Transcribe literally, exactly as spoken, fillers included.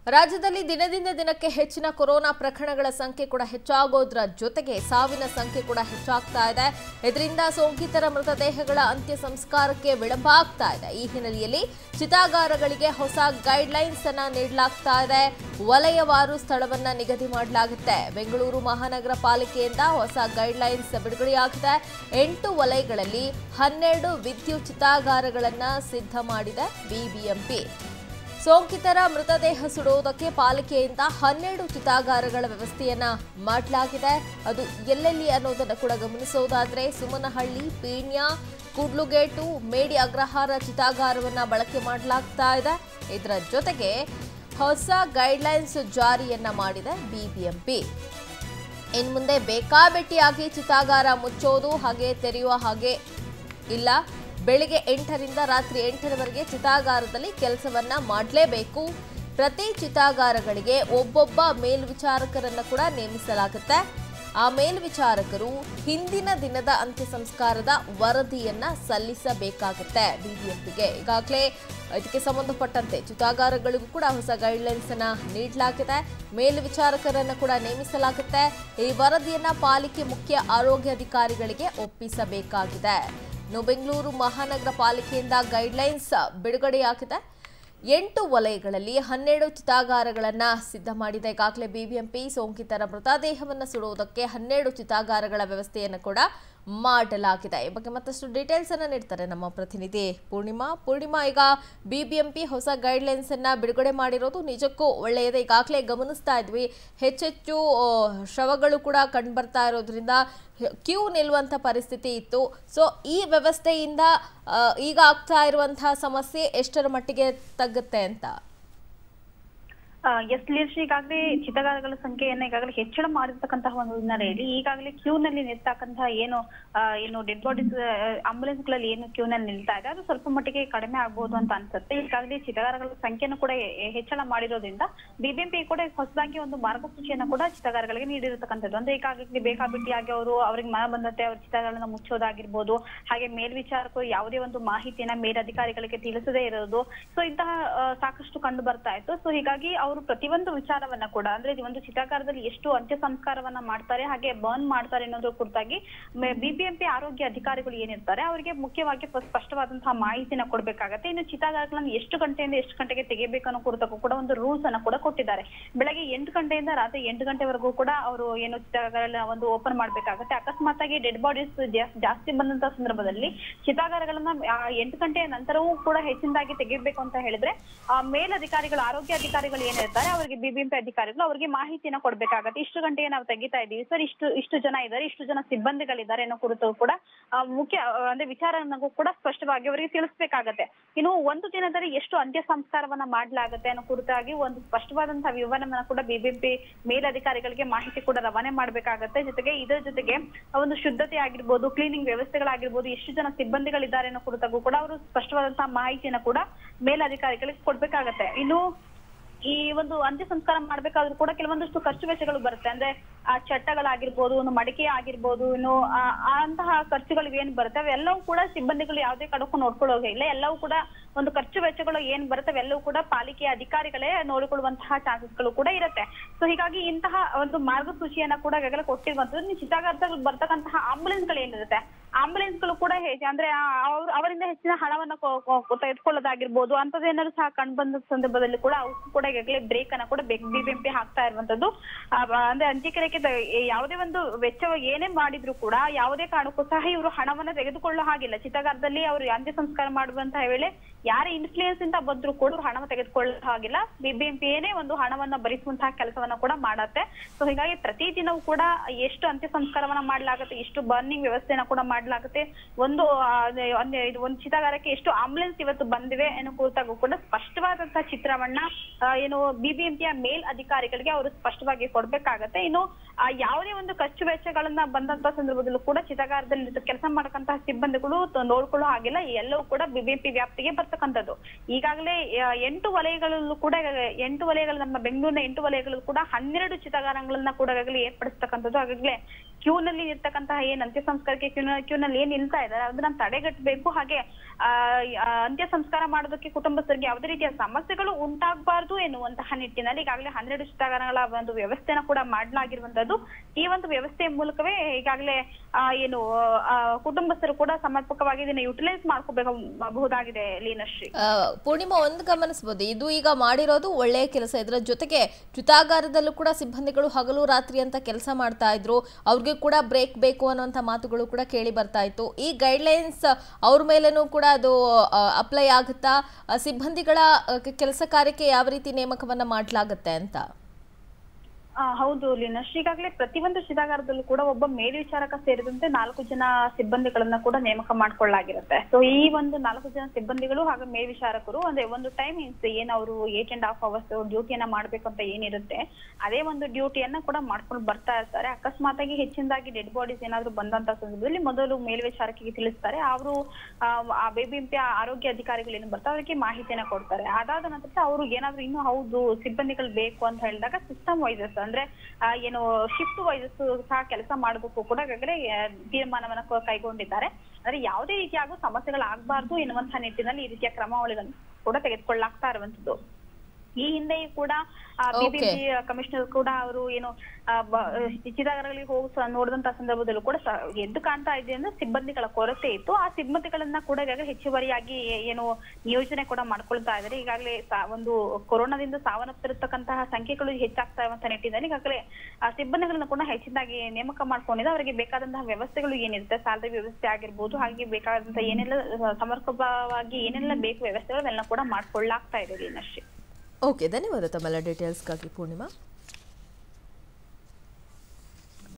ರಾಜ್ಯದಲ್ಲಿ ದಿನದಿಂದ ದಿನಕ್ಕೆ ಹೆಚ್ಚಿನ ಕೊರೋನಾ ಪ್ರಕರಣಗಳ ಸಂಖ್ಯೆ ಕೂಡ ಹೆಚ್ಚಾಗೋದ್ರ ಜೊತೆಗೆ ಸಾವಿನ ಸಂಖ್ಯೆ ಕೂಡ ಹೆಚ್ಚಾಗ್ತಾ ಇದೆ. ಇದರಿಂದ ಸೋಂಕಿತರ ಮೃತದೇಹಗಳ ಅಂತ್ಯ ಸಂಸ್ಕಾರಕ್ಕೆ ವಿಳಂಬ ಆಗ್ತಾ ಇದೆ. ಈ ಹಿನ್ನೆಲೆಯಲ್ಲಿ ಚಿತಾಗಾರಗಳಿಗೆ ಹೊಸ ಗೈಡ್ಲೈನ್ಸ್ ಅನ್ನು ನೀಡಲಾಗ್ತಾ ಇದೆ. ವಲಯವಾರು ಸ್ಥಳವನ್ನ ನಿಗದಿ ಮಾಡಲಾಗುತ್ತೆ. ಬೆಂಗಳೂರು ಮಹಾನಗರ ಪಾಲಿಕೆಯಿಂದ ಹೊಸ ಗೈಡ್ಲೈನ್ಸ್ ಬಿಡುಗಡೆಯಾಗಿದೆ. ಎಂಟು ವಲಯಗಳಲ್ಲಿ ಹನ್ನೆರಡು ವಿದ್ಯುತ್ ಚಿತಾಗಾರಗಳನ್ನು ಸಿದ್ಧ ಮಾಡಿದೆ ಬಿಬಿಎಂಪಿ. ಸೋಂಕಿತರ ಮೃತದೇಹ ಸುಡುವುದಕ್ಕೆ ಪಾಲಿಕೆಯಿಂದ ಹನ್ನೆರಡು ಚಿತಾಗಾರಗಳ ವ್ಯವಸ್ಥೆಯನ್ನ ಮಾಡಲಾಗಿದೆ. ಅದು ಎಲ್ಲೆಲ್ಲಿ ಅನ್ನೋದನ್ನು ಕೂಡ ಗಮನಿಸೋದಾದ್ರೆ ಸುಮನಹಳ್ಳಿ, ಪೀಣ್ಯ, ಕೂಡ್ಲುಗೇಟು, ಮೇಡಿ ಅಗ್ರಹಾರ ಚಿತಾಗಾರವನ್ನ ಬಳಕೆ ಮಾಡಲಾಗ್ತಾ ಇದೆ. ಇದರ ಜೊತೆಗೆ ಹೊಸ ಗೈಡ್ಲೈನ್ಸ್ ಜಾರಿಯನ್ನ ಮಾಡಿದೆ ಬಿಬಿಎಂಪಿ. ಇನ್ನು ಮುಂದೆ ಬೇಕಾಬಿಟ್ಟಿಯಾಗಿ ಚಿತಾಗಾರ ಮುಚ್ಚೋದು ಹಾಗೆ ತೆರೆಯುವ ಹಾಗೆ ಇಲ್ಲ. ಬೆಳಿಗ್ಗೆ ಎಂಟರಿಂದ ರಾತ್ರಿ ಎಂಟರವರೆಗೆ ಚಿತಾಗಾರದಲ್ಲಿ ಕೆಲಸವನ್ನ ಮಾಡಲೇಬೇಕು. ಪ್ರತಿ ಚಿತಾಗಾರಗಳಿಗೆ ಒಬ್ಬೊಬ್ಬ ಮೇಲ್ವಿಚಾರಕರನ್ನು ಕೂಡ ನೇಮಿಸಲಾಗುತ್ತೆ. ಆ ಮೇಲ್ವಿಚಾರಕರು ಹಿಂದಿನ ದಿನದ ಅಂತ್ಯ ಸಂಸ್ಕಾರದ ವರದಿಯನ್ನ ಸಲ್ಲಿಸಬೇಕಾಗುತ್ತೆ ಬಿಬಿಎಂಪಿಗೆ. ಈಗಾಗಲೇ ಇದಕ್ಕೆ ಸಂಬಂಧಪಟ್ಟಂತೆ ಚಿತಾಗಾರಗಳಿಗೂ ಕೂಡ ಹೊಸ ಗೈಡ್ಲೈನ್ಸ್ ಅನ್ನ ನೀಡಲಾಗಿದೆ. ಮೇಲ್ವಿಚಾರಕರನ್ನು ಕೂಡ ನೇಮಿಸಲಾಗುತ್ತೆ. ಈ ವರದಿಯನ್ನ ಪಾಲಿಕೆ ಮುಖ್ಯ ಆರೋಗ್ಯಾಧಿಕಾರಿಗಳಿಗೆ ಒಪ್ಪಿಸಬೇಕಾಗಿದೆ. ಇನ್ನು ಬೆಂಗಳೂರು ಮಹಾನಗರ ಪಾಲಿಕೆಯಿಂದ ಗೈಡ್ಲೈನ್ಸ್ ಬಿಡುಗಡೆಯಾಗಿದೆ. ಎಂಟು ವಲಯಗಳಲ್ಲಿ ಹನ್ನೆರಡು ಚಿತಾಗಾರಗಳನ್ನು ಸಿದ್ಧ ಮಾಡಿದೆ. ಈಗಾಗಲೇ ಬಿಬಿಎಂಪಿ ಸೋಂಕಿತರ ಮೃತದೇಹವನ್ನು ಸುಡುವುದಕ್ಕೆ ಹನ್ನೆರಡು ಚಿತಾಗಾರಗಳ ವ್ಯವಸ್ಥೆಯನ್ನು ಕೂಡ ಮಾಡಲಾಗಿದೆ. ಈ ಬಗ್ಗೆ ಮತ್ತಷ್ಟು ಡೀಟೇಲ್ಸ್ ಅನ್ನು ನೀಡ್ತಾರೆ ನಮ್ಮ ಪ್ರತಿನಿಧಿ ಪೂರ್ಣಿಮಾ. ಪೂರ್ಣಿಮಾ, ಈಗ ಬಿಬಿಎಂಪಿ ಹೊಸ ಗೈಡ್ಲೈನ್ಸ್ ಅನ್ನ ಬಿಡುಗಡೆ ಮಾಡಿರೋದು ನಿಜಕ್ಕೂ ಒಳ್ಳೆಯದೇ. ಈಗಾಗಲೇ ಗಮನಿಸ್ತಾ ಇದ್ವಿ, ಹೆಚ್ಚೆಚ್ಚು ಶವಗಳು ಕೂಡ ಕಂಡು ಬರ್ತಾ ಇರೋದ್ರಿಂದ ಕ್ಯೂ ನಿಲ್ಲುವಂಥ ಪರಿಸ್ಥಿತಿ ಇತ್ತು. ಸೊ ಈ ವ್ಯವಸ್ಥೆಯಿಂದ ಈಗ ಆಗ್ತಾ ಇರುವಂತಹ ಸಮಸ್ಯೆ ಎಷ್ಟರ ಮಟ್ಟಿಗೆ ತಗ್ಗುತ್ತೆ ಅಂತ? ಎಸ್ ಲೀರ್ಷಿ, ಈಗಾಗಲೇ ಚಿತಾಗಾರಗಳ ಸಂಖ್ಯೆಯನ್ನ ಈಗಾಗಲೇ ಹೆಚ್ಚಳ ಮಾಡಿರ್ತಕ್ಕಂತಹ ಒಂದು ಹಿನ್ನೆಲೆಯಲ್ಲಿ ಈಗಾಗಲೇ ಕ್ಯೂ ನಲ್ಲಿ ನಿಲ್ತಕ್ಕಂತಹ ಏನು ಏನು ಡೆಡ್ ಬಾಡೀಸ್ ಆಂಬುಲೆನ್ಸ್ ಗಳಲ್ಲಿ ಏನು ಕ್ಯೂ ನಲ್ಲಿ ನಿಲ್ತಾ ಇದೆ ಅದು ಸ್ವಲ್ಪ ಮಟ್ಟಿಗೆ ಕಡಿಮೆ ಆಗ್ಬಹುದು ಅಂತ ಅನ್ಸುತ್ತೆ. ಈಗಾಗಲೇ ಚಿತಾಗಾರಗಳ ಸಂಖ್ಯೆಯನ್ನು ಕೂಡ ಹೆಚ್ಚಳ ಮಾಡಿರೋದ್ರಿಂದ ಬಿಬಿಎಂಪಿ ಕೂಡ ಹೊಸದಾಗಿ ಒಂದು ಮಾರ್ಗಸೂಚಿಯನ್ನು ಕೂಡ ಚಿತಾಗಾರಗಳಿಗೆ ನೀಡಿರತಕ್ಕಂಥದ್ದು. ಅಂದ್ರೆ ಈಗಾಗಲೇ ಬೇಕಾಬಿಟ್ಟಿಯಾಗಿ ಅವರು ಅವ್ರಿಗೆ ಮನ ಬಂದಂತೆ ಅವ್ರ ಚಿತಾಗಾರಗಳನ್ನ ಮುಚ್ಚೋದಾಗಿರ್ಬೋದು, ಹಾಗೆ ಮೇಲ್ವಿಚಾರಕರು ಯಾವುದೇ ಒಂದು ಮಾಹಿತಿಯನ್ನ ಮೇಲಧಿಕಾರಿಗಳಿಗೆ ತಿಳಿಸದೇ ಇರೋದು, ಸೊ ಇಂತಹ ಸಾಕಷ್ಟು ಕಂಡು ಬರ್ತಾ ಇತ್ತು. ಸೊ ಹೀಗಾಗಿ ಅವರು ಪ್ರತಿಯೊಂದು ವಿಚಾರವನ್ನ ಕೂಡ ಅಂದ್ರೆ ಒಂದು ಚಿತಾಗಾರದಲ್ಲಿ ಎಷ್ಟು ಅಂತ್ಯ ಸಂಸ್ಕಾರವನ್ನ ಮಾಡ್ತಾರೆ ಹಾಗೆ ಬರ್ನ್ ಮಾಡ್ತಾರೆ ಅನ್ನೋದ್ರ ಕುರಿತಾಗಿ ಬಿಬಿಎಂಪಿ ಆರೋಗ್ಯ ಅಧಿಕಾರಿಗಳು ಏನಿರ್ತಾರೆ ಅವರಿಗೆ ಮುಖ್ಯವಾಗಿ ಸ್ಪಷ್ಟವಾದಂತಹ ಮಾಹಿತಿನ ಕೊಡ್ಬೇಕಾಗತ್ತೆ. ಇನ್ನು ಚಿತಾಗಾರಗಳನ್ನ ಎಷ್ಟು ಗಂಟೆಯಿಂದ ಎಷ್ಟು ಗಂಟೆಗೆ ತೆಗಿಬೇಕು ಅನ್ನೋ ಕುರಿತಾಗೂ ಕೂಡ ಒಂದು ರೂಲ್ಸ್ ಅನ್ನ ಕೂಡ ಕೊಟ್ಟಿದ್ದಾರೆ. ಬೆಳಗ್ಗೆ ಎಂಟು ಗಂಟೆಯಿಂದ ರಾತ್ರಿ ಎಂಟು ಗಂಟೆವರೆಗೂ ಕೂಡ ಅವರು ಏನು ಚಿತಾಗಾರಗಳನ್ನ ಒಂದು ಓಪನ್ ಮಾಡ್ಬೇಕಾಗತ್ತೆ. ಅಕಸ್ಮಾತ್ ಆಗಿ ಡೆಡ್ ಬಾಡೀಸ್ ಜಾಸ್ತಿ ಬಂದಂತಹ ಸಂದರ್ಭದಲ್ಲಿ ಚಿತಾಗಾರಗಳನ್ನ ಎಂಟು ಗಂಟೆಯ ನಂತರವೂ ಕೂಡ ಹೆಚ್ಚಿನದಾಗಿ ತೆಗಿಬೇಕು ಅಂತ ಹೇಳಿದ್ರೆ ಮೇಲಧಿಕಾರಿಗಳು ಆರೋಗ್ಯ ಅಧಿಕಾರಿಗಳು ಏನಿರ್ತಾರೆ ಅವರಿಗೆ ಬಿಬಿಎಂಪಿ ಅಧಿಕಾರಿಗಳು ಅವರಿಗೆ ಮಾಹಿತಿಯನ್ನ ಕೊಡ್ಬೇಕಾಗತ್ತೆ. ಇಷ್ಟು ಗಂಟೆಗೆ ನಾವು ತೆಗಿತಾ ಇದ್ದೀವಿ ಸರ್, ಇಷ್ಟು ಇಷ್ಟು ಜನ ಇದ್ದಾರೆ, ಇಷ್ಟು ಜನ ಸಿಬ್ಬಂದಿಗಳಿದ್ದಾರೆ ಅನ್ನೋ ಕುರಿತು ಕೂಡ ಮುಖ್ಯ ಅಂದ್ರೆ ವಿಚಾರನಗೂ ಕೂಡ ಸ್ಪಷ್ಟವಾಗಿ ಅವರಿಗೆ ತಿಳಿಸ್ಬೇಕಾಗತ್ತೆ. ಇನ್ನು ಒಂದು ದಿನದಲ್ಲಿ ಎಷ್ಟು ಅಂತ್ಯ ಸಂಸ್ಕಾರವನ್ನ ಮಾಡ್ಲಾಗತ್ತೆ ಅನ್ನೋ ಕುರಿತಾಗಿ ಒಂದು ಸ್ಪಷ್ಟವಾದಂತಹ ವಿವರವನ್ನ ಕೂಡ ಬಿಬಿಎಂಪಿ ಮೇಲಧಿಕಾರಿಗಳಿಗೆ ಮಾಹಿತಿ ಕೂಡ ರವಾನೆ ಮಾಡ್ಬೇಕಾಗತ್ತೆ. ಜೊತೆಗೆ ಇದರ ಜೊತೆಗೆ ಒಂದು ಶುದ್ಧತೆ ಆಗಿರ್ಬೋದು, ಕ್ಲೀನಿಂಗ್ ವ್ಯವಸ್ಥೆಗಳಾಗಿರ್ಬೋದು, ಎಷ್ಟು ಜನ ಸಿಬ್ಬಂದಿಗಳಿದ್ದಾರೆ ಅನ್ನೋ ಕುರಿತಾಗೂ ಕೂಡ ಅವರು ಸ್ಪಷ್ಟವಾದಂತಹ ಮಾಹಿತಿಯನ್ನ ಕೂಡ ಮೇಲಧಿಕಾರಿಗಳಿಗೆ ಕೊಡ್ಬೇಕಾಗತ್ತೆ. ಇನ್ನು ಈ ಒಂದು ಅಂತ್ಯ ಸಂಸ್ಕಾರ ಮಾಡ್ಬೇಕಾದ್ರೂ ಕೂಡ ಕೆಲವೊಂದಷ್ಟು ಖರ್ಚು ವೆಚ್ಚಗಳು ಬರುತ್ತೆ. ಅಂದ್ರೆ ಆ ಚಟ್ಟಗಳಾಗಿರ್ಬೋದು, ಒಂದು ಮಡಿಕೆ ಆಗಿರ್ಬೋದು, ಇನ್ನು ಅಂತಹ ಖರ್ಚುಗಳು ಏನ್ ಬರುತ್ತೆ ಅವೆಲ್ಲವೂ ಕೂಡ ಸಿಬ್ಬಂದಿಗಳು ಯಾವುದೇ ಕಡಕ್ಕೂ ನೋಡ್ಕೊಳ್ಳೋಕೆ ಇಲ್ಲ. ಎಲ್ಲವೂ ಕೂಡ ಒಂದು ಖರ್ಚು ವೆಚ್ಚಗಳು ಏನ್ ಬರುತ್ತೆ ಅವೆಲ್ಲವೂ ಕೂಡ ಪಾಲಿಕೆಯ ಅಧಿಕಾರಿಗಳೇ ನೋಡಿಕೊಳ್ಳುವಂತಹ ಚಾನ್ಸಸ್ಗಳು ಕೂಡ ಇರುತ್ತೆ. ಸೊ ಹೀಗಾಗಿ ಇಂತಹ ಒಂದು ಮಾರ್ಗಸೂಚಿಯನ್ನ ಕೂಡ ಈಗಾಗಲೇ ಕೊಟ್ಟಿರುವಂತದ್ದು. ಚಿತಾಗಾರದಲ್ಲಿ ಬರ್ತಕ್ಕಂತಹ ಆಂಬುಲೆನ್ಸ್ ಗಳು ಏನಿರುತ್ತೆ ಆಂಬುಲೆನ್ಸ್ ಗಳು ಕೂಡ ಅಂದ್ರೆ ಅವರಿಂದ ಹೆಚ್ಚಿನ ಹಣವನ್ನ ತೆಗೆದುಕೊಳ್ಳೋದಾಗಿರ್ಬೋದು ಅಂತದೇನಾದ್ರು ಸಹ ಕಂಡು ಬಂದ ಸಂದರ್ಭದಲ್ಲಿ ಕೂಡ ಅವಕ್ಕೂ ಕೂಡ ಈಗಾಗಲೇ ಬ್ರೇಕ್ ಅನ್ನ ಕೂಡ ಬಿಬಿಎಂಪಿ ಹಾಕ್ತಾ ಇರುವಂತದ್ದು. ಅಂದ್ರೆ ಅಂತ್ಯಕ್ರಿಯೆಗೆ ಯಾವುದೇ ಒಂದು ವೆಚ್ಚ ಏನೇ ಮಾಡಿದ್ರು ಕೂಡ ಯಾವುದೇ ಕಾರಣಕ್ಕೂ ಸಹ ಇವರು ಹಣವನ್ನ ತೆಗೆದುಕೊಳ್ಳೋ ಹಾಗಿಲ್ಲ. ಚಿತಾಗಾರದಲ್ಲಿ ಅವರು ಅಂತ್ಯ ಸಂಸ್ಕಾರ ಮಾಡುವಂತಹ ವೇಳೆ ಯಾರೇ ಇನ್ಫ್ಲೂಯೆನ್ಸ್ ಇಂದ ಬಂದ್ರು ಕೂಡ ಹಣವನ್ನು ತೆಗೆದುಕೊಳ್ಳೋ ಹಾಗಿಲ್ಲ. ಬಿಬಿಎಂಪಿ ಏನೇ ಒಂದು ಹಣವನ್ನ ಭರಿಸುವಂತಹ ಕೆಲಸವನ್ನ ಕೂಡ ಮಾಡತ್ತೆ. ಸೊ ಹೀಗಾಗಿ ಪ್ರತಿ ದಿನವೂ ಕೂಡ ಎಷ್ಟು ಅಂತ್ಯ ಸಂಸ್ಕಾರವನ್ನ ಮಾಡ್ಲಾಗುತ್ತೆ, ಎಷ್ಟು ಬರ್ನಿಂಗ್ ವ್ಯವಸ್ಥೆನ ಕೂಡ ಮಾಡ್ಲಾಗುತ್ತೆ, ಒಂದು ಒಂದು ಚಿತಾಗಾರಕ್ಕೆ ಎಷ್ಟು ಆಂಬುಲೆನ್ಸ್ ಇವತ್ತು ಬಂದಿವೆ ಅನ್ನೋ ಕುರಿತಾಗೂ ಕೂಡ ಸ್ಪಷ್ಟವಾದಂತಹ ಚಿತ್ರವನ್ನ ಏನು ಬಿಬಿಎಂಪಿಯ ಮೇಲ್ ಅಧಿಕಾರಿಗಳಿಗೆ ಅವರು ಸ್ಪಷ್ಟವಾಗಿ ಕೊಡ್ಬೇಕಾಗತ್ತೆ. ಇನ್ನು ಯಾವುದೇ ಒಂದು ಖರ್ಚು ವೆಚ್ಚಗಳನ್ನ ಬಂದಂತಹ ಸಂದರ್ಭದಲ್ಲೂ ಕೂಡ ಚಿತಾಗಾರದಲ್ಲಿ ಕೆಲಸ ಮಾಡಕ್ಕಂತಹ ಸಿಬ್ಬಂದಿಗಳು ನೋಡ್ಕೊಳ್ಳೋ ಹಾಗಿಲ್ಲ. ಎಲ್ಲವೂ ಕೂಡ ಬಿಬಿಎಂಪಿ ವ್ಯಾಪ್ತಿಗೆ ಬರ್ತಕ್ಕಂಥದ್ದು. ಈಗಾಗಲೇ ಎಂಟು ವಲಯಗಳಲ್ಲೂ ಕೂಡ ಎಂಟು ವಲಯಗಳು ನಮ್ಮ ಬೆಂಗಳೂರಿನ ಎಂಟು ವಲಯಗಳಲ್ಲೂ ಕೂಡ ಹನ್ನೆರಡು ಚಿತಾಗಾರಗಳನ್ನ ಕೂಡ ಈಗಾಗಲೇ ಏರ್ಪಡಿಸ್ತಕ್ಕಂಥದ್ದು. ಹಾಗಾಗ್ಲೇ ಕ್ಯೂ ನಲ್ಲಿ ಇರ್ತಕ್ಕಂತಹ ಏನ್ ಅಂತ್ಯ ಸಂಸ್ಕಾರಕ್ಕೆ ಕ್ಯೂ ಕ್ಯೂನಲ್ಲಿ ಏನ್ ನಿಲ್ತಾ ಇದ್ದಾರೆ ಅದನ್ನ ತಡೆಗಟ್ಟಬೇಕು. ಹಾಗೆ ಆ ಅಂತ್ಯ ಸಂಸ್ಕಾರ ಮಾಡೋದಕ್ಕೆ ಕುಟುಂಬಸ್ಥರಿಗೆ ಯಾವುದೇ ರೀತಿಯ ಸಮಸ್ಯೆಗಳು ಉಂಟಾಗಬಾರ್ದು ಎನ್ನುವಂತಹ ನಿಟ್ಟಿನಲ್ಲಿ ಈಗಾಗಲೇ ಹನ್ನೆರಡು ಚಿತಾಗಾರಗಳ ಒಂದು ವ್ಯವಸ್ಥೆನ ಕೂಡ ಮಾಡಲಾಗಿರುವಂತದ್ದು. ಈ ಒಂದು ವ್ಯವಸ್ಥೆಯ ಮೂಲಕವೇ ಈಗಾಗಲೇ ಆ ಏನು ಕುಟುಂಬಸ್ಥರು ಕೂಡ ಸಮರ್ಪಕವಾಗಿ ಇದನ್ನ ಯುಟಿಲೈಸ್ ಮಾಡ್ಕೋಬೇಕಾಗಬಹುದಾಗಿದೆ. ಲೀನಶ್ರೀ, ಪೂರ್ಣಿಮಾ, ಒಂದು ಗಮನಿಸಬಹುದು, ಇದು ಈಗ ಮಾಡಿರೋದು ಒಳ್ಳೆಯ ಕೆಲಸ. ಇದರ ಜೊತೆಗೆ ಚಿತಾಗಾರದಲ್ಲೂ ಕೂಡ ಸಿಬ್ಬಂದಿಗಳು ಹಗಲು ರಾತ್ರಿ ಅಂತ ಕೆಲಸ ಮಾಡ್ತಾ ಇದ್ರು, ಅವ್ರಿಗೆ ಕೂಡ ಬ್ರೇಕ್ ಬೇಕು ಅನ್ನುವಂಥ ಮಾತುಗಳು ಕೂಡ ಕೇಳಿ ಬರ್ತಾ ಇತ್ತು. ಈ ಗೈಡ್ಲೈನ್ಸ್ ಅವ್ರ ಮೇಲೇನೂ ಕೂಡ ಅದು ಅಪ್ಲೈ ಆಗುತ್ತಾ? ಸಿಬ್ಬಂದಿಗಳ ಕೆಲಸ ಕಾರ್ಯಕ್ಕೆ ಯಾವ ರೀತಿ ನೇಮಕವನ್ನ ಮಾಡಲಾಗುತ್ತೆ ಅಂತ? ಆ ಹೌದು ಲೀನಶ್ರೀ, ಈಗಾಗಲೇ ಪ್ರತಿಯೊಂದು ಚಿತಾಗಾರದಲ್ಲೂ ಕೂಡ ಒಬ್ಬ ಮೇಲ್ವಿಚಾರಕ ಸೇರಿದಂತೆ ನಾಲ್ಕು ಜನ ಸಿಬ್ಬಂದಿಗಳನ್ನ ಕೂಡ ನೇಮಕ ಮಾಡ್ಕೊಳ್ಳಲಾಗಿರುತ್ತೆ. ಸೊ ಈ ಒಂದು ನಾಲ್ಕು ಜನ ಸಿಬ್ಬಂದಿಗಳು ಹಾಗೂ ಮೇಲ್ವಿಚಾರಕರು ಅಂದ್ರೆ ಒಂದು ಟೈಮಿಂಗ್ಸ್ ಏನ್ ಅವರು ಏಟ್ ಅಂಡ್ ಹಾಫ್ ಅವರ್ಸ್ ಡ್ಯೂಟಿಯನ್ನ ಮಾಡ್ಬೇಕು ಅಂತ ಏನಿರುತ್ತೆ ಅದೇ ಒಂದು ಡ್ಯೂಟಿಯನ್ನ ಕೂಡ ಮಾಡ್ಕೊಂಡು ಬರ್ತಾ ಇರ್ತಾರೆ. ಅಕಸ್ಮಾತ್ ಆಗಿ ಹೆಚ್ಚಿನದಾಗಿ ಡೆಡ್ ಬಾಡೀಸ್ ಏನಾದ್ರು ಬಂದಂತ ಸಂದರ್ಭದಲ್ಲಿ ಮೊದಲು ಮೇಲ್ವಿಚಾರಕಿಗೆ ತಿಳಿಸ್ತಾರೆ. ಅವರು ಆ ಬಿಬಿಎಂಪಿ ಆರೋಗ್ಯ ಅಧಿಕಾರಿಗಳು ಏನು ಬರ್ತಾರೆ ಅವರಿಗೆ ಮಾಹಿತಿಯನ್ನ ಕೊಡ್ತಾರೆ. ಅದಾದ ನಂತರ ಅವರು ಏನಾದ್ರು ಇನ್ನು ಹೌದು ಸಿಬ್ಬಂದಿಗಳು ಬೇಕು ಅಂತ ಹೇಳಿದಾಗ ಸಿಸ್ಟಮ್ ವೈಸಸ್ ಅಂದ್ರೆ ಏನು ಶಿಫ್ಟ್ ವೈಸಸ್ ಸಹ ಕೆಲಸ ಮಾಡೋದಕ್ಕೂ ಕೂಡ ಈಗಾಗಲೇ ತೀರ್ಮಾನವನ್ನ ಕೈಗೊಂಡಿದ್ದಾರೆ. ಅಂದ್ರೆ ಯಾವುದೇ ರೀತಿಯಾಗೂ ಸಮಸ್ಯೆಗಳಾಗಬಾರ್ದು ಎನ್ನುವಂತಹ ನಿಟ್ಟಿನಲ್ಲಿ ಈ ರೀತಿಯ ಕ್ರಮಾವಳಿಗಳನ್ನು ಕೂಡ ತೆಗೆದುಕೊಳ್ಳಲಾಗ್ತಾ ಇರುವಂತದ್ದು. ಈ ಹಿಂದೆಯೂ ಕೂಡ ಬಿಬಿಎಂಪಿ ಕಮಿಷನರ್ ಕೂಡ ಅವರು ಏನು ಚಿತಾಗಾರಗಳಿಗೆ ಹೋಗಿ ನೋಡಿದಂತ ಸಂದರ್ಭದಲ್ಲೂ ಕೂಡ ಎದ್ದು ಕಾಣ್ತಾ ಇದೆ ಅಂದ್ರೆ ಸಿಬ್ಬಂದಿಗಳ ಕೊರತೆ ಇತ್ತು. ಆ ಸಿಬ್ಬಂದಿಗಳನ್ನ ಕೂಡ ಈಗಾಗಲೇ ಹೆಚ್ಚುವರಿಯಾಗಿ ಏನು ನಿಯೋಜನೆ ಕೂಡ ಮಾಡ್ಕೊಳ್ತಾ ಇದ್ದಾರೆ. ಈಗಾಗಲೇ ಒಂದು ಕೊರೋನಾದಿಂದ ಸಾವನ್ನಪ್ಪಿರತಕ್ಕಂತಹ ಸಂಖ್ಯೆಗಳು ಹೆಚ್ಚಾಗ್ತಾ ಇರುವಂತಹ ನಿಟ್ಟಿನಲ್ಲಿ ಈಗಾಗಲೇ ಆ ಸಿಬ್ಬಂದಿಗಳನ್ನ ಕೂಡ ಹೆಚ್ಚಿನಾಗಿ ನೇಮಕ ಮಾಡ್ಕೊಂಡಿದೆ. ಅವರಿಗೆ ಬೇಕಾದಂತಹ ವ್ಯವಸ್ಥೆಗಳು ಏನಿರುತ್ತೆ, ಸ್ಯಾಲರಿ ವ್ಯವಸ್ಥೆ ಆಗಿರ್ಬೋದು, ಹಾಗೆ ಬೇಕಾದಂತಹ ಏನೆಲ್ಲ ಸಮರ್ಪಕವಾಗಿ ಏನೆಲ್ಲ ಬೇಕು ವ್ಯವಸ್ಥೆಗಳು ಅವೆಲ್ಲ ಕೂಡ ಮಾಡ್ಕೊಳ್ಳಾಗ್ತಾ ಇದೆ. ಅಷ್ಟೇ. ಓಕೆ, ಧನ್ಯವಾದ ತಮ್ಮೆಲ್ಲ ಡೀಟೇಲ್ಸ್ಗಾಗಿ ಪೂರ್ಣಿಮಾ.